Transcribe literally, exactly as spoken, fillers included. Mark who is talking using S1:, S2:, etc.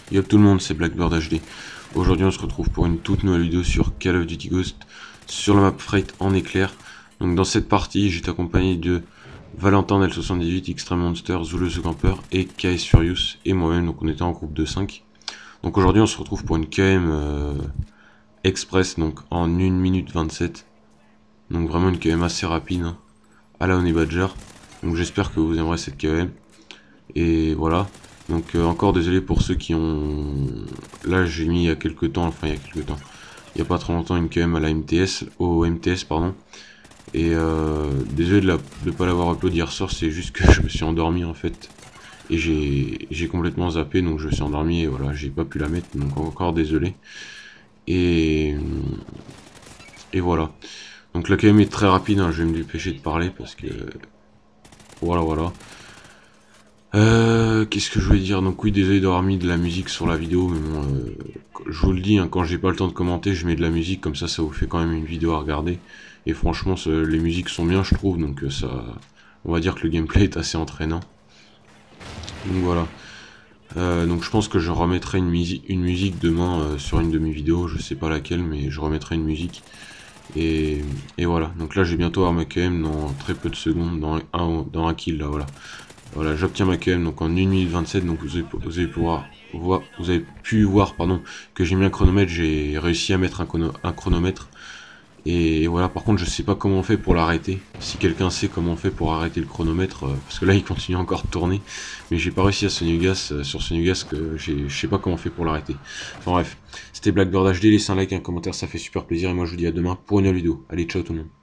S1: Yo tout le monde, c'est Blackbird H D. Aujourd'hui on se retrouve pour une toute nouvelle vidéo sur Call of Duty Ghost sur la map Freight en éclair. Donc dans cette partie j'étais accompagné de Valentin L soixante-dix-huit, Extreme Monster, Zulu The Camper et K S Furious et moi-même, donc on était en groupe de cinq. Donc aujourd'hui on se retrouve pour une K M euh, Express, donc en une minute vingt-sept. Donc vraiment une K M assez rapide, hein, à la Honey Badger. Donc j'espère que vous aimerez cette K M. Et voilà. Donc euh, encore désolé pour ceux qui ont... Là j'ai mis il y a quelques temps, enfin il y a quelques temps, il n'y a pas trop longtemps une K M à la M T S, au M T S pardon. Et euh, désolé de ne pas l'avoir upload hier soir, c'est juste que je me suis endormi en fait. Et j'ai complètement zappé, donc je me suis endormi et voilà, j'ai pas pu la mettre, donc encore désolé. Et, et voilà. Donc la K M est très rapide, hein, je vais me dépêcher de parler parce que... Voilà, voilà. Euh, qu'est-ce que je voulais dire? Donc oui, désolé d'avoir mis de la musique sur la vidéo, mais bon, euh, je vous le dis, hein, quand j'ai pas le temps de commenter, je mets de la musique, comme ça, ça vous fait quand même une vidéo à regarder. Et franchement, ça, les musiques sont bien, je trouve, donc euh, ça, on va dire que le gameplay est assez entraînant. Donc voilà. Euh, donc je pense que je remettrai une, musi une musique demain euh, sur une de mes vidéos, je sais pas laquelle, mais je remettrai une musique. Et, et voilà. Donc là, j'ai bientôt avoir ma K M dans très peu de secondes, dans un, dans un kill là, voilà. Voilà, j'obtiens ma K M donc en une minute vingt-sept, donc vous avez, vous avez pouvoir voir, vous avez pu voir pardon que j'ai mis un chronomètre, j'ai réussi à mettre un, chrono, un chronomètre. Et voilà, par contre je sais pas comment on fait pour l'arrêter. Si quelqu'un sait comment on fait pour arrêter le chronomètre, euh, parce que là il continue encore de tourner, mais j'ai pas réussi à ce Nugas, euh, sur ce Nugas que je sais pas comment on fait pour l'arrêter. Enfin bref, c'était Blackbird H D, laissez un like, un commentaire, ça fait super plaisir et moi je vous dis à demain pour une nouvelle vidéo. Allez, ciao tout le monde.